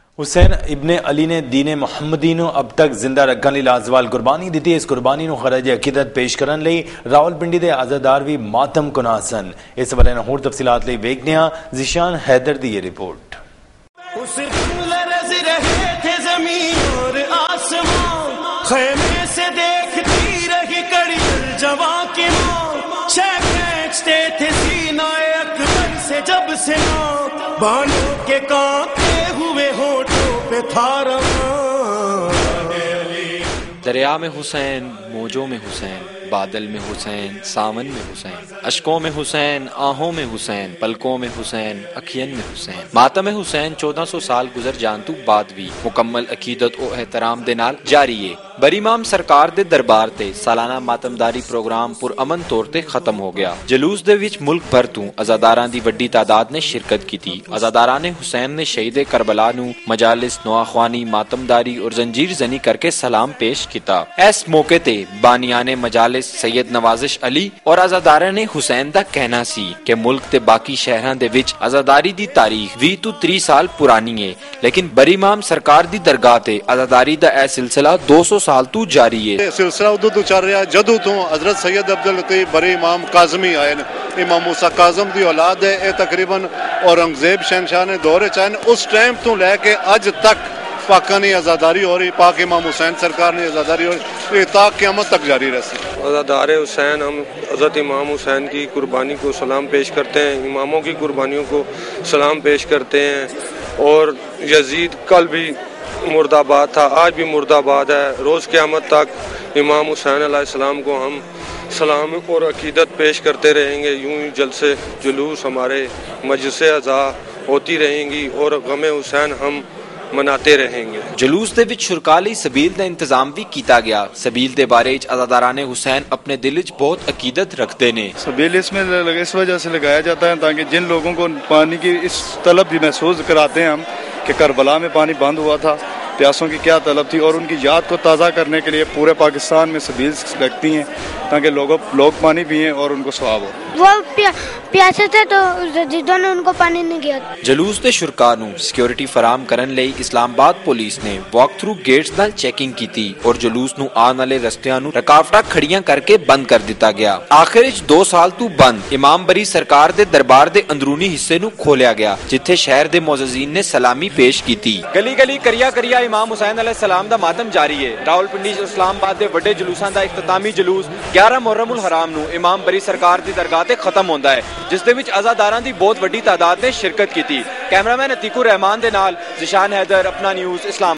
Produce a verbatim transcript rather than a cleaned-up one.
حسین ابن علی نے دین محمدی نو اب تک زندہ رکھن ਲਈ ਲਾਜ਼ਵਾਲ قربانی ਦਿੱਤੀ। ਇਸ ਕੁਰਬਾਨੀ ਨੂੰ ਖਰਜ ਅਕੀਦਤ ਪੇਸ਼ ਕਰਨ ਲਈ ਰਾਵਲਪਿੰਡੀ ਦੇ ਆਜ਼ਾਦਾਰ ਵੀ ਮਾਤਮ ਕੁਨਾਹ ਸਨ। ਇਸ ਬਾਰੇ ਹੋਰ ਤਫਸੀਲਾਤ ਲਈ ਵੇਖਦੇ ਹਾਂ ਜ਼ਿਸ਼ਾਨ हैदर ਦੀ ਇਹ ਰਿਪੋर्ट। جب سے بانوں کے کانپتے ہوئے ہونٹوں پہ تھا رواں دریا میں حسین، موجوں میں حسین، بادل میں حسین، ساون میں حسین، اشکوں میں حسین، آہوں میں حسین، پلکوں میں حسین، اکھین میں حسین۔ ماتم حسین چودہ سو سال گزر جان تو بعد بھی مکمل عقیدت و احترام دے نال جاری ہے۔ بری امام سرکار دے دربار تے سالانہ ماتمداری پروگرام پر امن طور تے ختم ہو گیا۔ جلوس دے وچ ملک بھر تو عزاداراں دی وڈی تعداد نے شرکت کی تھی۔ عزاداران حسین نے شہید کربلا نو مجالس نواخوانی ماتمداری اور زنجیر زنی کر کے سلام پیش کیتا۔ اس موقع تے بانیان مجالس سید نوازش علی اور عزاداران حسین دا کہنا سی کہ ملک تے باقی شہراں دے وچ عزاداری دی تاریخ بھی تو تری سال پرانی ہے، لیکن بری امام سرکار دی درگاہ تے عزاداری دا اے سلسلہ دو سو سال تو جاری ہے۔ سلسلہ ادو تو چل رہا جدو تو حضرت سید عبداللطیف بری امام کاظمی آئے، امام موسیٰ کاظم دی اولاد ہے، اے تقریباً اورنگزیب شہنشاہ نے دور چاہن اس ٹائم تو لے کے اج تک پاکانی آزاداری ہو رہی، پاک امام حسین سرکار نے آزاداری ہو رہی، یہ تا قیامت تک جاری رہے۔ عزادار حسین ہم حضرت امام حسین کی قربانی کو سلام پیش کرتے ہیں، اماموں کی قربانیوں کو سلام پیش کرتے ہیں، اور یزید کل بھی مرد آباد تھا، آج بھی مرد آباد ہے۔ روز قیامت تک امام حسین علیہ السلام کو ہم سلام اور عقیدت پیش کرتے رہیں گے۔ یوں ہی جلسے جلوس ہمارے مجلس اعضاء ہوتی رہیں گی اور غم حسین ہم مناتے رہیں گے۔ جلوس دے وچ شرکا لئی سبیل دا انتظام بھی کیتا گیا۔ سبیل دے بارے وچ عزاداران حسین اپنے دل وچ بہت عقیدت رکھتے نے۔ سبیل اس میں اس وجہ سے لگایا جاتا ہے تاکہ جن لوگوں کو پانی کی اس طلب بھی محسوس کراتے ہیں ہم کہ کربلا میں پانی بند ہوا تھا، پیاسوں کی کیا طلب تھی، اور ان کی یاد کو تازہ کرنے کے لیے پورے پاکستان میں سبیل لگتی ہیں تاکہ لوگوں لوگ پانی پئیں اور ان کو ثواب ہو۔ وہ پیاسے تھے تو جدوں نے ان کو پانی نہیں کیا۔ جلوس دے شرکا نو سیکیورٹی فراہم کرن لئی اسلام آباد پولیس نے واک تھرو گیٹس نال چیکنگ کیتی اور جلوس نو آن والے رستیاں نو رکاوٹاں کھڑیاں کر کے بند کر دتا گیا۔ آخر وچ دو سال تو بند امام بری سرکار دے دربار دے اندرونی حصے نو کھولیا گیا، جتھے شہر دے معززین نے سلامی پیش کیتی۔ گلی گلی کریا کریا امام حسین علیہ السلام دا ماتم جاری ہے۔ راولپنڈی اسلام آباد دے وڈے جلوساں دا اختتامی جلوس گیارہ محرم الحرام نو امام بری سرکار دی درگاہ تے ختم ہوندا ہے، جس دے وچ عزاداراں دی بہت وڈی تعداد نے شرکت کیتی۔ کیمرہ مین عتیق الرحمان دے نال زشان حیدر، اپنا نیوز، اسلام۔